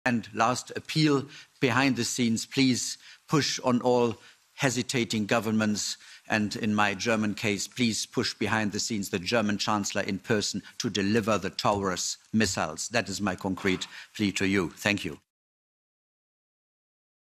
And last appeal, behind the scenes, please push on all hesitating governments. And in my German case, please push behind the scenes the German Chancellor in person to deliver the Taurus missiles. That is my concrete plea to you. Thank you.